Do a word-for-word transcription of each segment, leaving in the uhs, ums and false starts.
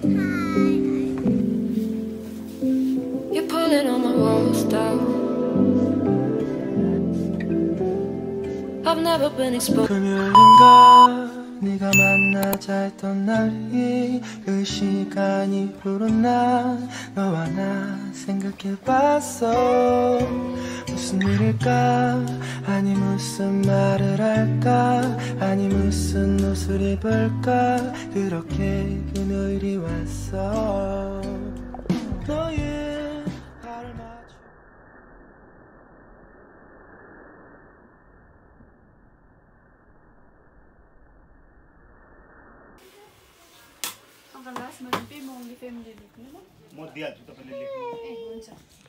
You're pulling on my walls down. I've never been exposed. 금요일인가 네가 만나자 했던 날이 그 시간 이후로 난 너와 나 생각해봤어. 무슨 일일까? 아니 무슨 말을 할까? 아니 무슨 옷을 입을까? 그렇게 금요일이 왔어. 너의 발을 맞춰. लास्टमा चाहिँ pay मौली family लेख्नु ल म दिइहाल्छु तपाईले लेख्नु ए हुन्छ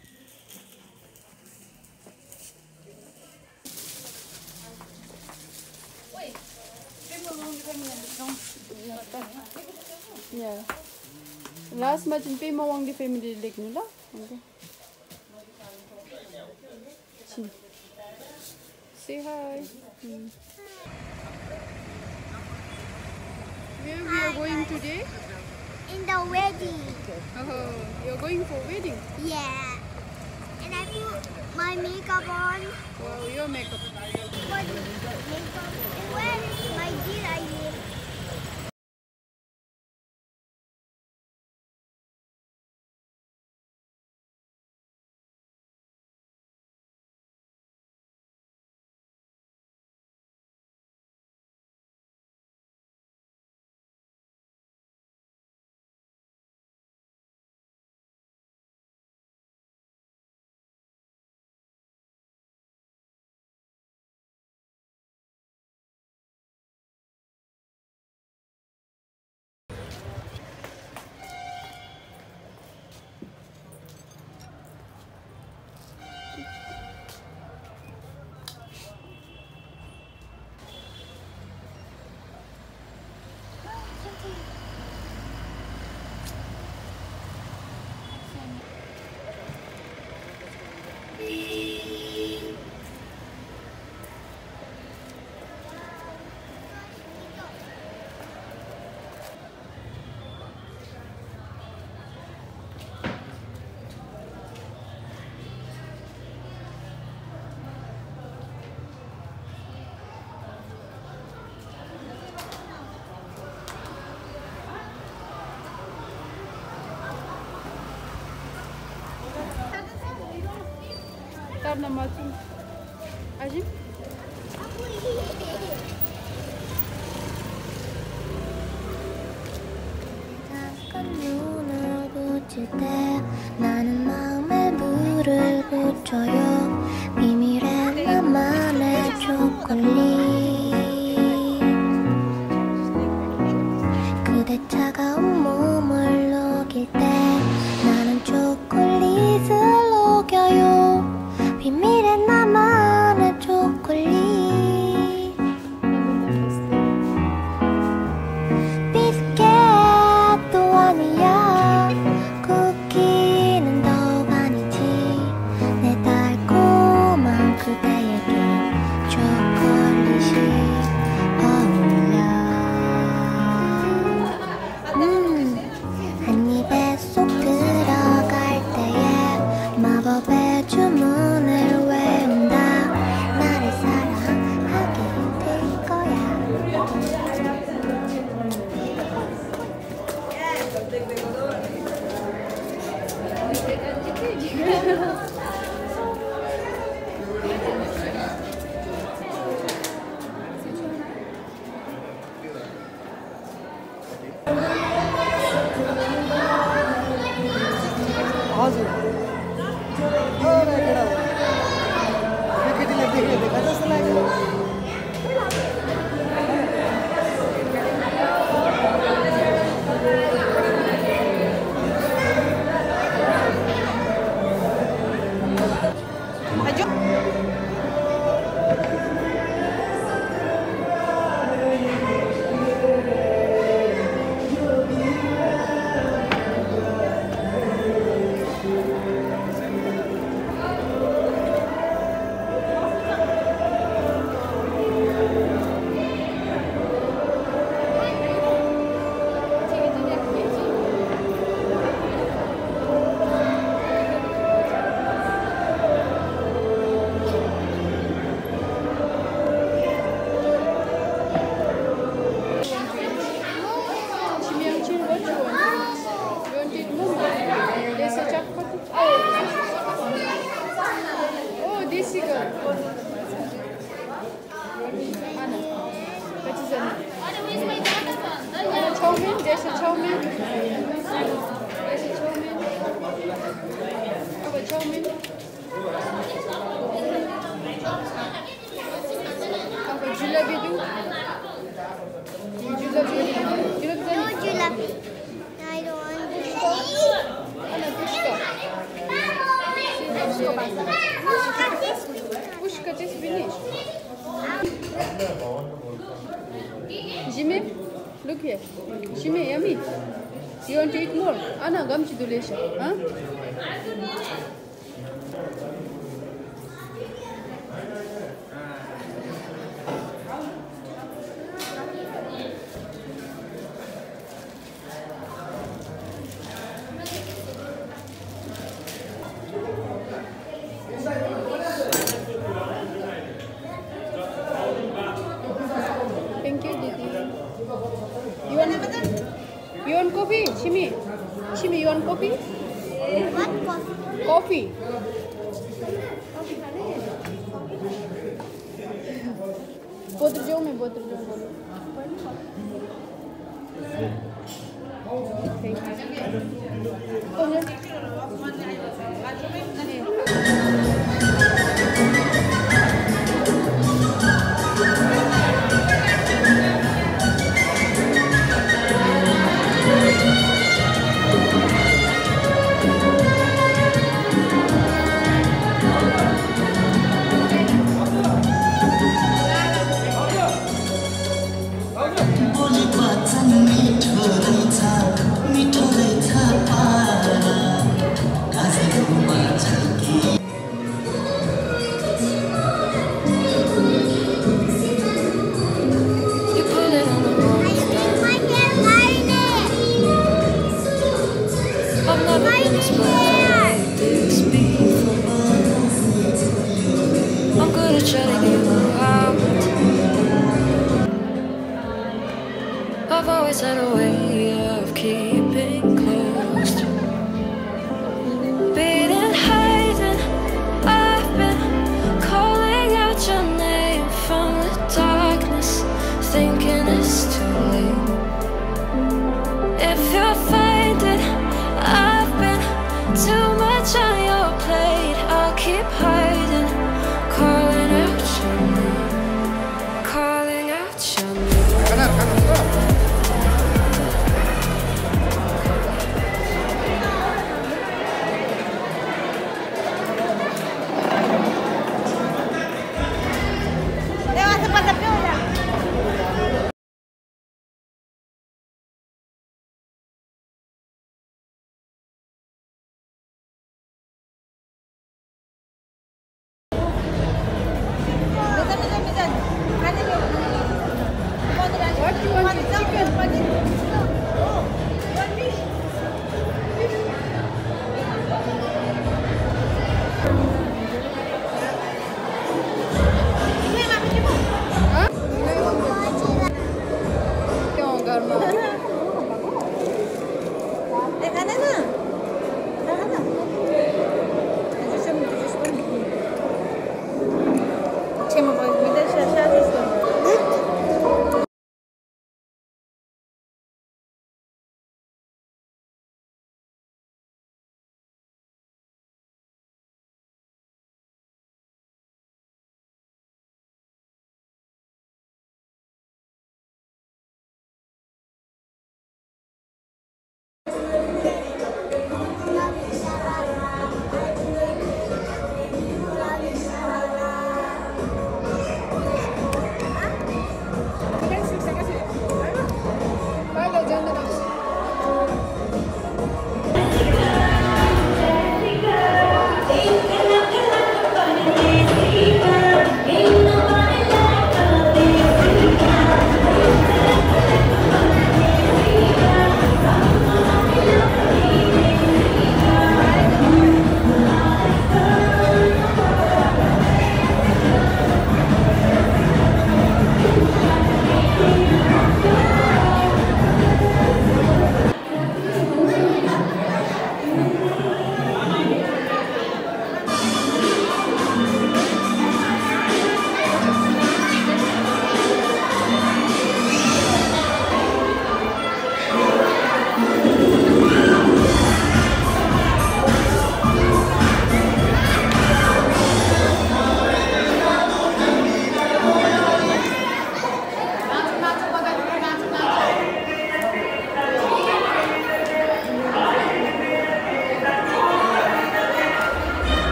ओइ पे मौली फ्यामिली लेख्नु या लास्टमा चाहिँ पे मौली फ्यामिली लेख्नु ल हुन्छ Say hi. Hmm. Where we are going today? In the wedding. Oh, you're going for wedding? Yeah. And I put my makeup on. Wow, your makeup. What makeup? Where is my dear I live? Karena macam Ajim? 잠깐 눈을 붙일 때 나는 마음에 물을 붙여요. 비밀의 나만의 초콜릿. 그대 차가운 몸을 녹일 때 나는 초콜릿을 녹여요. 비밀의 나만의 초콜릿. 비스켓도 아니야. 쿠키는 더욱 아니지. 내 달콤한 그대에게 초콜릿이 어울려. 음, 한 입에 쏙 들어갈 때에 마법의 주문을 외운다. 나를 사랑하게 될 거야. हजुर केटीले देख्ने देखा जस्तो लाग्यो. यसो chowmein यसो chowmein अब chowmein अब जुलाबी दु जुलाबी जुलाबी No jalapi. I don't want this. ana pushka pushka just finished. Jimmy, look here. Jimmy, yummy. You want to eat more? Anna, come to Duleisha. Huh? Thank you, Didi. You want, you want coffee? Shimi? Shimi, you want coffee? What coffee? Coffee. बोतल जाओ मैं बोतल जाओ बोलो thank मिठो रहेछ पारा गाजरको माछा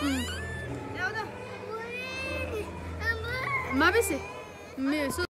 Ma bese. Me so